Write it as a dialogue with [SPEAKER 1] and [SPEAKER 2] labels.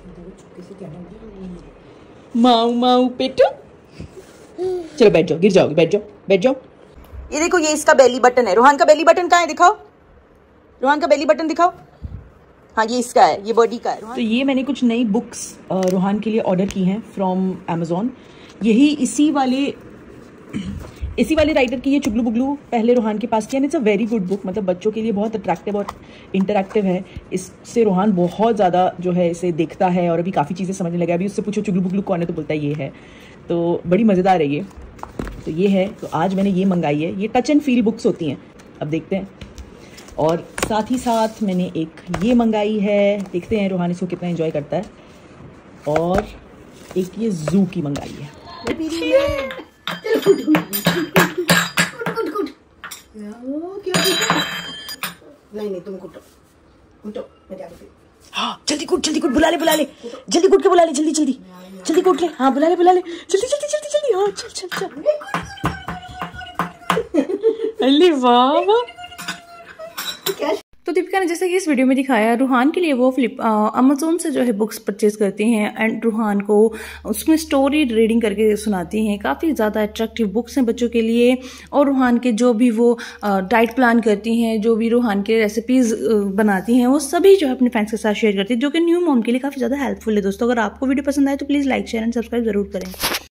[SPEAKER 1] माऊ माऊ पेटू, चलो बैठ जाओ, गिर जाओगे, बैठ जाओ बैठ जाओ। ये देखो, ये इसका बेली बटन है। रोहान का बेली बटन कहाँ है, दिखाओ। रोहान का बेली बटन दिखाओ। हाँ, ये इसका है, ये बॉडी का है। तो ये मैंने कुछ नई बुक्स रोहान के लिए ऑर्डर की हैं फ्रॉम अमेजोन। यही इसी वाले राइटर की ये चुगलू बुगलू पहले रोहान के पास थी। And it's a very good book, मतलब बच्चों के लिए बहुत अट्रैक्टिव और इंटरैक्टिव है। इससे रोहान बहुत ज़्यादा जो है इसे देखता है और अभी काफ़ी चीज़ें समझने लगा। अभी उससे पूछो चुगलू बुगलू कौन है तो बोलता है ये है। तो बड़ी मज़ेदार है ये। तो ये है, तो आज मैंने ये मंगाई है। ये टच एंड फील बुक्स होती हैं, अब देखते हैं। और साथ ही साथ मैंने एक ये मंगाई है, देखते हैं रोहान इसको कितना एंजॉय करता है। और एक ये जू की मंगाई है।
[SPEAKER 2] नहीं तुम कुटो कुटो, मैं जाती हूँ।
[SPEAKER 1] हाँ, जल्दी कूट, बुला ले, जल्दी कूट के बुला ले, जल्दी कूट ले। हाँ, बुला ले, जल्दी। हाँ, चल। अरे वाह।
[SPEAKER 3] तो दीपिका ने जैसे कि इस वीडियो में दिखाया, रूहान के लिए वो अमेजोन से जो है बुक्स परचेज करती हैं एंड रूहान को उसमें स्टोरी रीडिंग करके सुनाती हैं। काफ़ी ज़्यादा अट्रैक्टिव बुक्स हैं बच्चों के लिए। और रूहान के जो भी वो डाइट प्लान करती हैं, जो भी रूहान के रेसिपीज़ बनाती हैं, वो सभी जो है अपने फ्रेंड्स के साथ शेयर करती है, जो कि न्यू मॉम के लिए काफ़ी ज़्यादा हेल्पफुल है। दोस्तों, अगर आपको वीडियो पसंद आए तो please like, share and subscribe जरूर करें।